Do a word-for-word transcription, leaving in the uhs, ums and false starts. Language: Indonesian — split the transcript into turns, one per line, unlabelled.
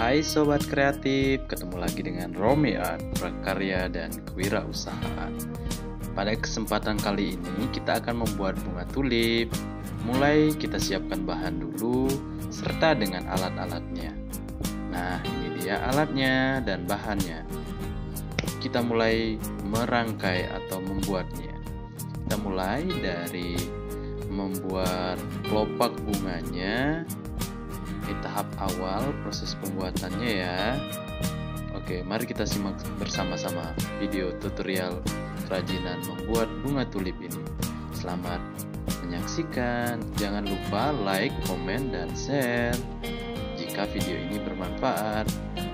Hai Sobat Kreatif, ketemu lagi dengan Romi Art, prakarya dan kewirausahaan. Pada kesempatan kali ini kita akan membuat bunga tulip. Mulai kita siapkan bahan dulu, serta dengan alat-alatnya. Nah, ini dia alatnya dan bahannya. Kita mulai merangkai atau membuatnya. Kita mulai dari membuat kelopak bunganya. Ini tahap awal proses pembuatannya ya. Oke, mari kita simak bersama-sama video tutorial kerajinan membuat bunga tulip ini. Selamat menyaksikan. Jangan lupa like, komen, dan share jika video ini bermanfaat.